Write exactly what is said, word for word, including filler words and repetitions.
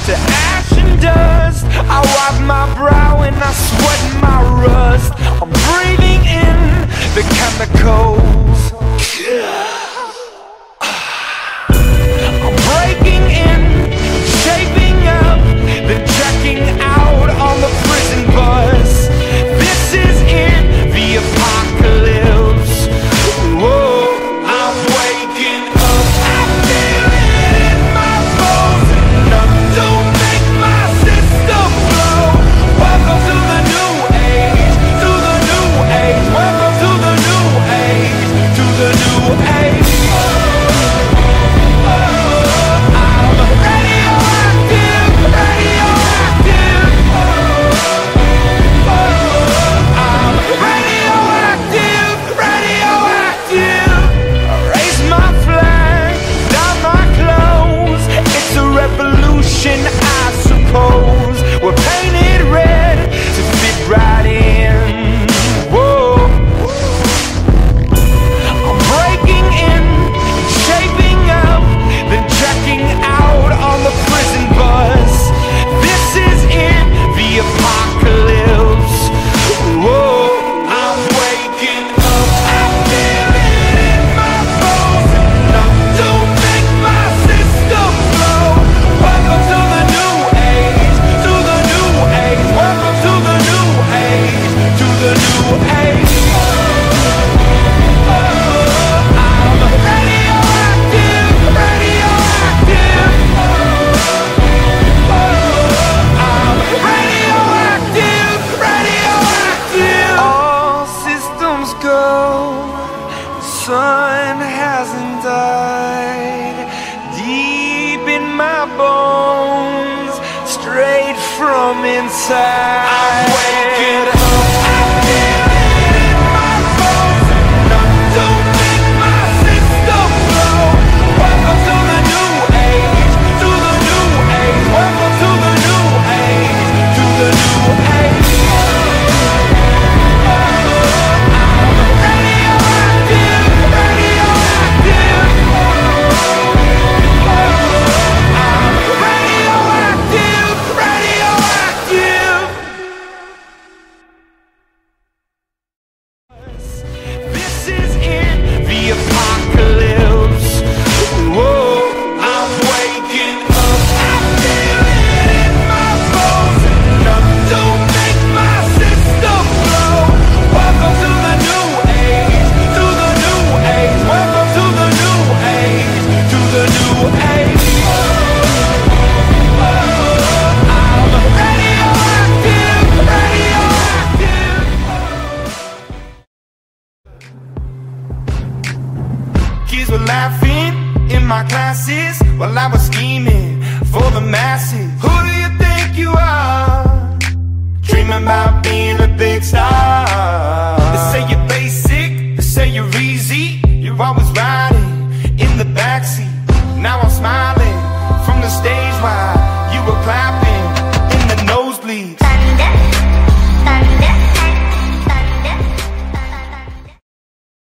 to ash and dust. I wipe my brow and I sweat my rust. I'm breathing in the chemicals. I'm breaking in, shaping up, then checking out on the prison bus. This is in the apocalypse. Whoa, I'm waking up. I feel it in my bones. Enough to make my system blow. Welcome to the new age, to the new age. Welcome to the new age, to the new age. I suppose we're painted red to fit right in. Whoa, I'm breaking in, shaping up, then checking out on the prison bus. This is in the apocalypse. Whoa, I'm waking up. I feel it in my bones. Enough to make my system blow. Welcome to the new age, to the new age. Welcome to the new age, to the new age. I'm radioactive, radioactive. I'm radioactive, radioactive. All systems go, the sun hasn't died. Deep in my bones, straight from inside. I'm waking up. I feel it in my bones. Enough to make my system blow. Welcome to the new age, to the new age. Welcome to the new age, to the new age. I'm radioactive, radioactive. Radioactive, radioactive. This is in the apocalypse. Whoa, I'm waking up. I feel it in my bones. Enough to make my system blow. Welcome to the new age, to the new age. Welcome to the new age, to the new age. I'm radioactive, radioactive. Kids were laughing in my classes while I was scheming for the masses. Who do you think you are? Dreaming about being a big star.